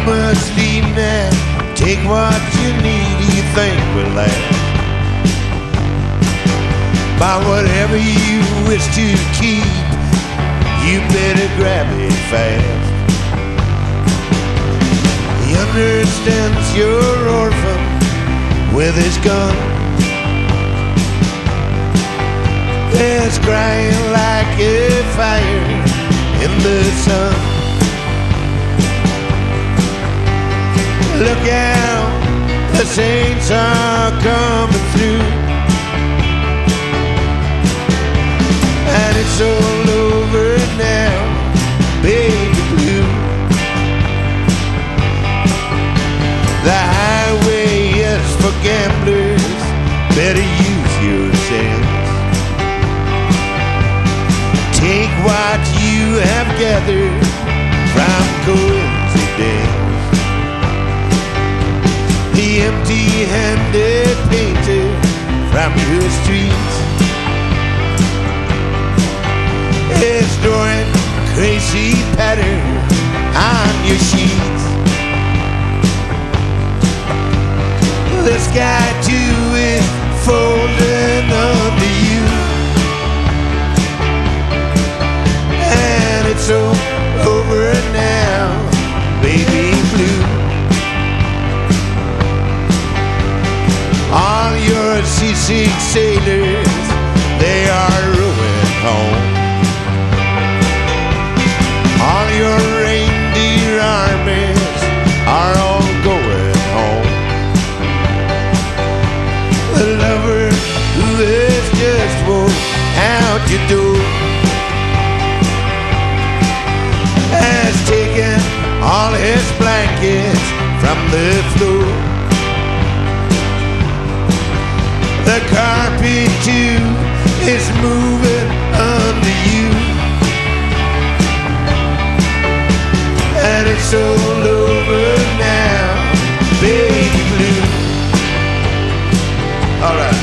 must leave now. Take what you need, you think will last. Buy whatever you wish to keep, you better grab it fast. He understands you're orphan with his gun. There's crying like a fire in the sun. Look out, the saints are coming through. And it's all over now, baby blue. The highway is for gamblers, better use your sense. Take what you have gathered from coincidence. The empty-handed painter from your streets is drawing crazy patterns on your sheets. The sky too is folding under you, and it's all over now, baby blue. All your seasick sailors, they are rowing home. All your reindeer armies are all going home. The lover who has just walked out your door has taken all his blankets from the floor. The carpet too is moving under you, and it's all over now, baby blue. All right.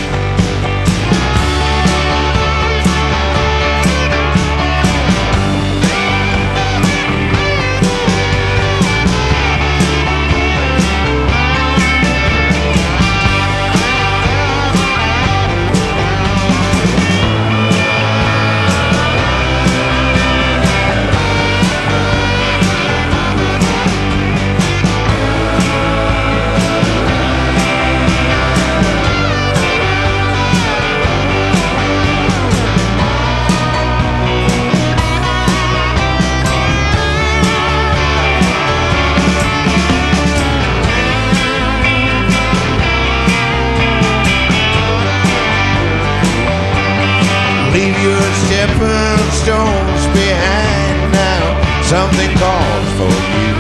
Leave your stepping stones behind now, something calls for you.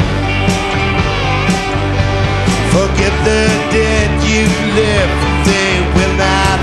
Forget the dead you left, they will not